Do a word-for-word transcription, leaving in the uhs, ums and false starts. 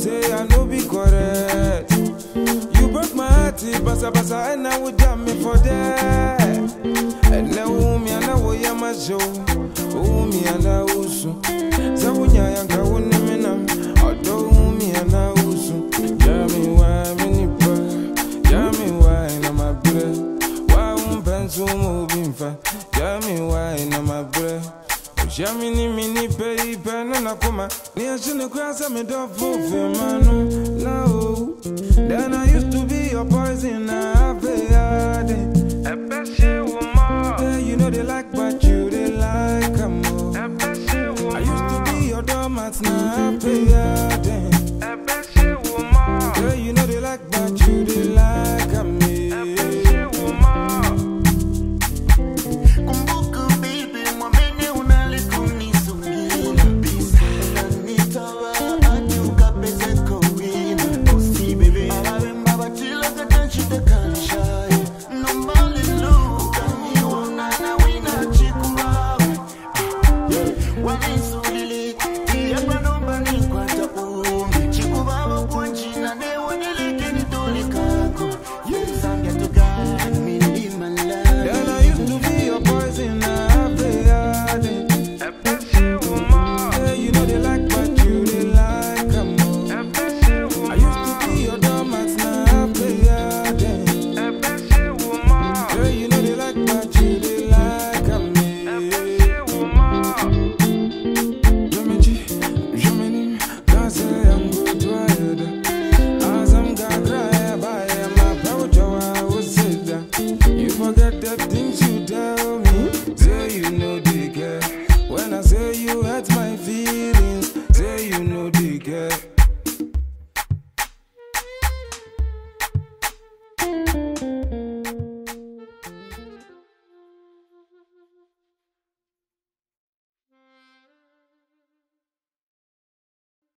say I no be correct. You broke my heart, basa basa, and I would damn me for that. And now me and I will yam a show. Oh me and I also. Zawunya yanka wunne menam. Although me and I also. Jammy why me nipa. Jammy why na my breath. Why um pencil moving fa. Jammy why na my breath. Jammy ni mini pay pen na kuma. Ni ashine kwa sa me do for mano. Now.